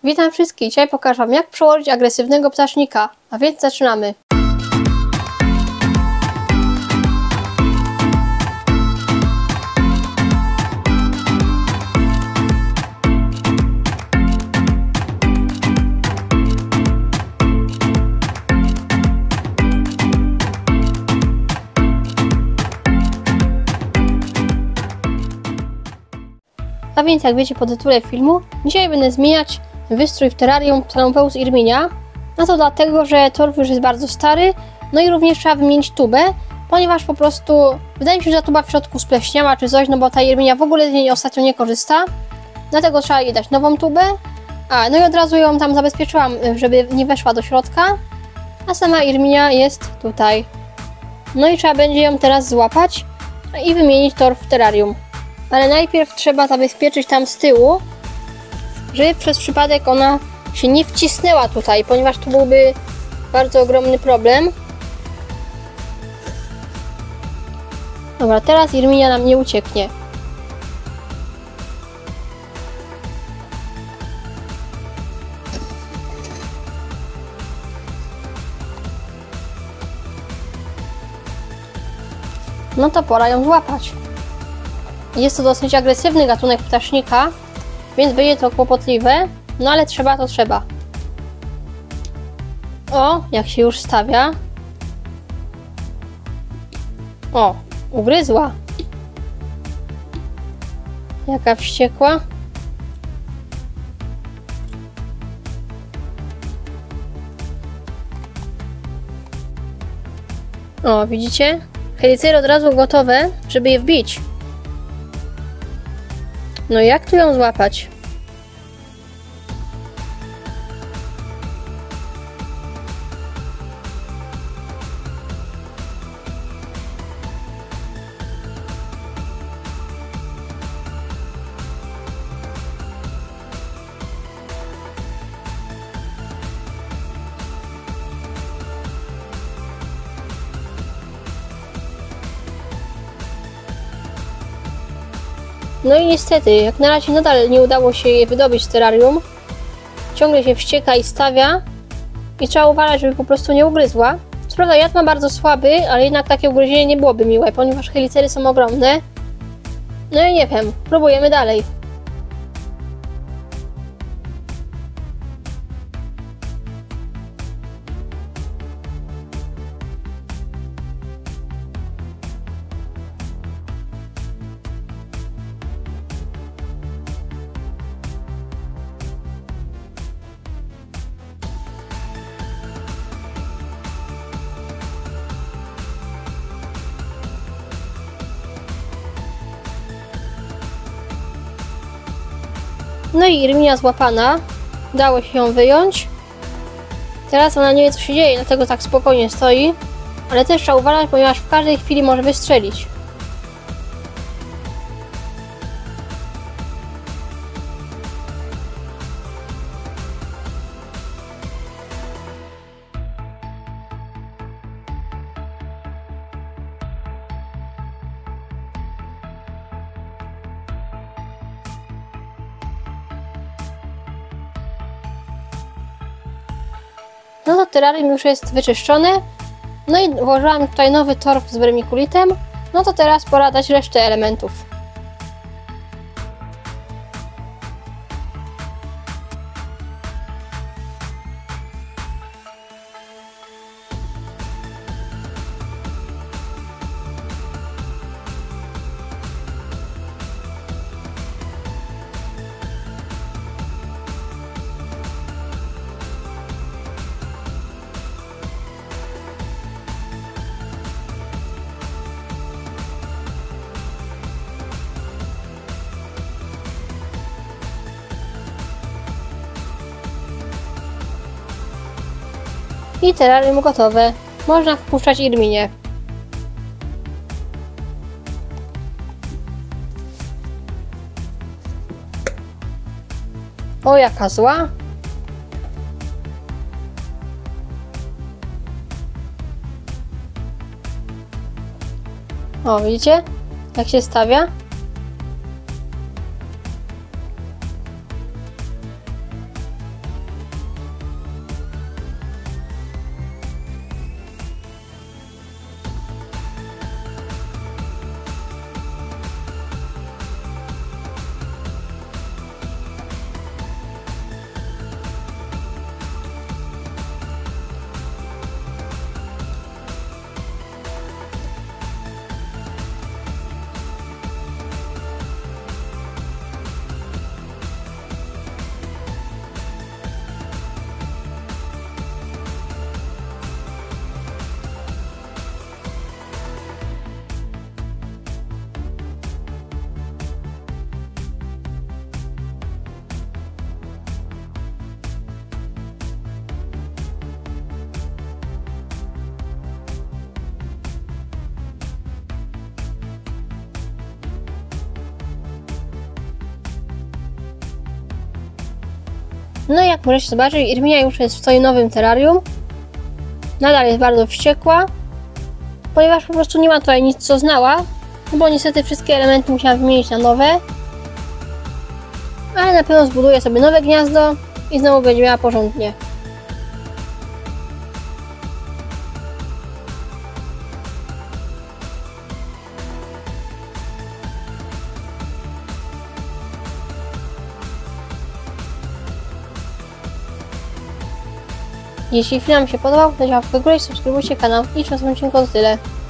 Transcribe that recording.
Witam wszystkich, dzisiaj pokażę wam, jak przełożyć agresywnego ptasznika, a więc zaczynamy. A więc jak wiecie po tytule filmu, dzisiaj będę zmieniać wystrój w terrarium Pteranopheus irminia. No to dlatego, że torf już jest bardzo stary, no i również trzeba wymienić tubę, ponieważ po prostu wydaje mi się, że ta tuba w środku spleśniała czy coś, no bo ta irminia w ogóle z niej ostatnio nie korzysta. Dlatego trzeba jej dać nową tubę. No i od razu ją tam zabezpieczyłam, żeby nie weszła do środka. A sama irminia jest tutaj. No i trzeba będzie ją teraz złapać i wymienić torf w terrarium. Ale najpierw trzeba zabezpieczyć tam z tyłu, żeby przez przypadek ona się nie wcisnęła tutaj, ponieważ tu byłby bardzo ogromny problem. Dobra, teraz irminia nam nie ucieknie. No to pora ją złapać. Jest to dosyć agresywny gatunek ptasznika, więc będzie to kłopotliwe, no ale trzeba to trzeba. O, jak się już stawia. O, ugryzła. Jaka wściekła. O, widzicie? Helicery od razu gotowe, żeby je wbić. No jak tu ją złapać? No i niestety, jak na razie nadal nie udało się jej wydobyć z terrarium. Ciągle się wścieka i stawia. I trzeba uważać, żeby po prostu nie ugryzła. Co prawda jad ma bardzo słaby, ale jednak takie ugryzienie nie byłoby miłe, ponieważ helicery są ogromne. No i nie wiem, próbujemy dalej. No i irminia złapana. Udało się ją wyjąć. Teraz ona nie wie, co się dzieje, dlatego tak spokojnie stoi. Ale też trzeba uważać, ponieważ w każdej chwili może wystrzelić. No to terrarium już jest wyczyszczone. No i włożyłam tutaj nowy torf z vermiculitem. No to teraz pora dać resztę elementów. I terrarium gotowe. Można wpuszczać irminię. O, jaka zła. O, widzicie? Jak się stawia? No i jak możecie zobaczyć, Irminia już jest w swoim nowym terrarium. Nadal jest bardzo wściekła, ponieważ po prostu nie ma tutaj nic, co znała, bo niestety wszystkie elementy musiałam wymienić na nowe. Ale na pewno zbuduje sobie nowe gniazdo i znowu będzie miała porządnie. Jeśli film Wam się podobał, to subskrybujcie kanał i w następnym odcinku to tyle.